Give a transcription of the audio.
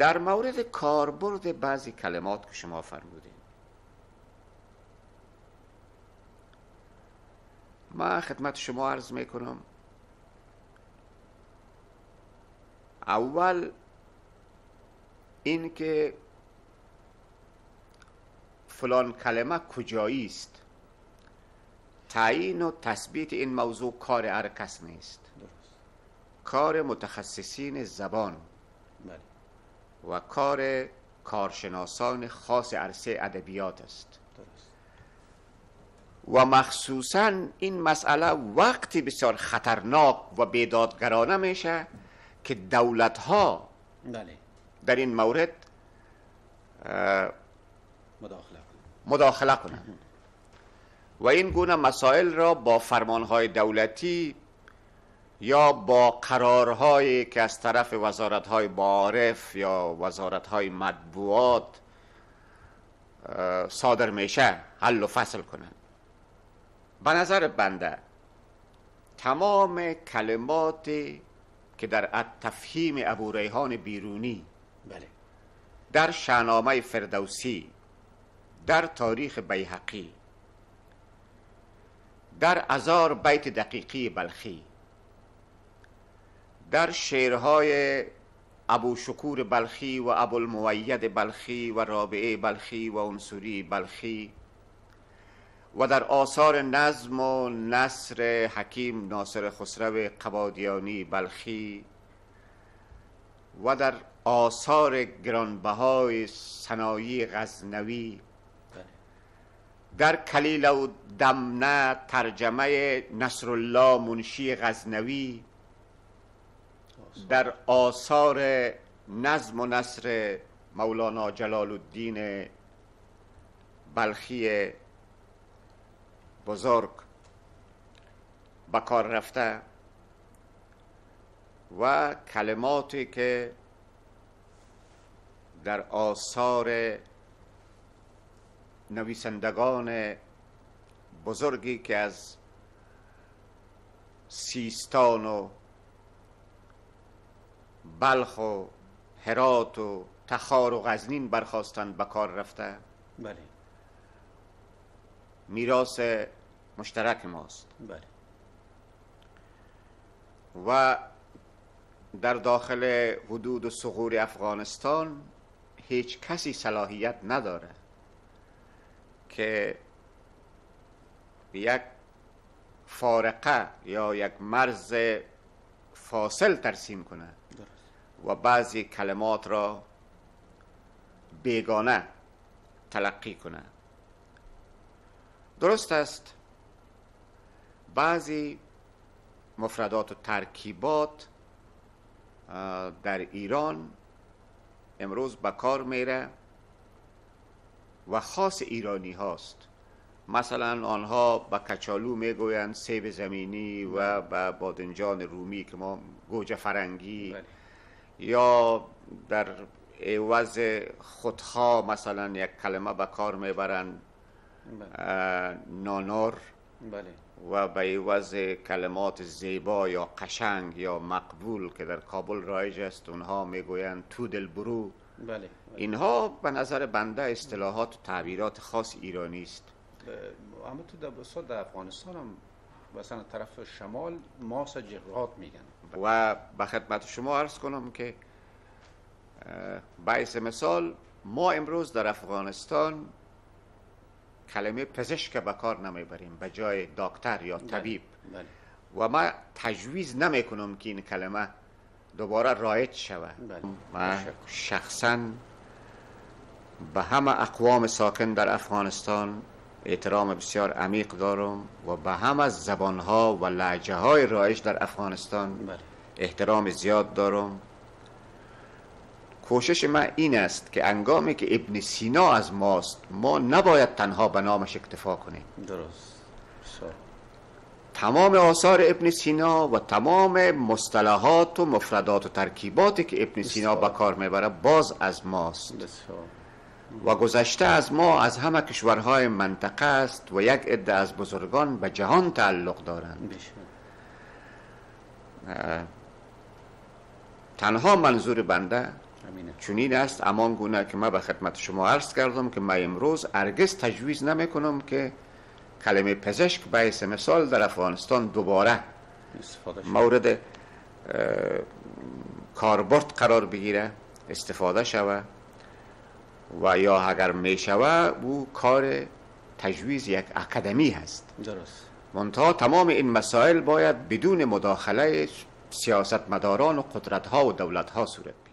در مورد کاربرد بعضی کلمات که شما فرمودید، من خدمت شما عرض میکنم اول این که فلان کلمه کجایی است، تعیین و تثبیت این موضوع کار هر کس نیست، کار متخصصین زبان و کار کارشناسان خاص عرصه ادبیات است. و مخصوصا این مسئله وقتی بسیار خطرناک و بیدادگرانه میشه که دولت ها در این مورد مداخله کنند و این گونه مسائل را با فرمانهای دولتی یا با قرارهایی که از طرف وزارتهای معارف یا وزارتهای مطبوعات صادر میشه حل و فصل کنند. به نظر بنده تمام کلماتی که در التفهیم ابو ریحان بیرونی در شاهنامه فردوسی، در تاریخ بیهقی، در هزار بیت دقیقی بلخی، در شعرهای ابو شکور بلخی و ابو المؤید بلخی و رابعه بلخی و عنصری بلخی و در آثار نظم و نثر حکیم ناصر خسرو قبادیانی بلخی و در آثار گرانبهای ثنایی غزنوی، در کلیله و دمنه ترجمه نصرالله منشی غزنوی، در آثار نظم و نثر مولانا جلال الدین بلخی بزرگ به کار رفته و کلماتی که در آثار نویسندگان بزرگی که از سیستان و بلخ و هرات و تخار و غزنین برخواستند به کار رفته. بله. میراث مشترک ماست. بله. و در داخل حدود و ثغور افغانستان هیچ کسی صلاحیت نداره که یک فارقه یا یک مرز فاصل ترسیم کنه و بعضی کلمات را بیگانه تلقی کنه. درست است بعضی مفردات و ترکیبات در ایران امروز به کار میره و خاص ایرانی هاست. مثلا آنها به کچالو میگویند سیب زمینی و به بادنجان رومی که ما گوجه فرنگی یا در عوض خودخواه مثلا یک کلمه به کار میبرند نانور و به عوض کلمات زیبا یا قشنگ یا مقبول که در کابل رایج است اونها میگویند تو دل برو. اینها به نظر بنده اصطلاحات و تعبیرات خاص ایرانی است. اما تو در افغانستان هم مثلا طرف شمال ماس جغرات میگن. و به خدمت شما عرض کنم که باعث مثال ما امروز در افغانستان کلمه پزشک به کار نمیبریم به جای دکتر یا طبیب. و ما تجویز نمی کنم که این کلمه دوباره رایج شود. ما شخصا به همه اقوام ساکن در افغانستان احترام بسیار عمیق دارم و به همه زبانها و لهجه های رایج در افغانستان احترام زیاد دارم. کوشش من این است که انگامی که ابن سینا از ماست ما نباید تنها به نامش اکتفا کنیم. درست. تمام آثار ابن سینا و تمام مصطلحات و مفردات و ترکیباتی که ابن سینا به کار میبره باز از ماست و گذشته از ما از همه کشورهای منطقه است و یک عده از بزرگان به جهان تعلق دارند. تنها منظور بنده چنین است امان گونه که من به خدمت شما عرض کردم که من امروز هرگز تجویز نمی کنم که کلمه پزشک به حیث مثال در افغانستان دوباره مورد کاربرد قرار بگیره، استفاده شوه و یا اگر می شوه او کار تجویز یک اکادمی هست. درست. منتها تمام این مسائل باید بدون مداخله سیاستمداران و قدرت‌ها و دولت‌ها صورت بگیرد.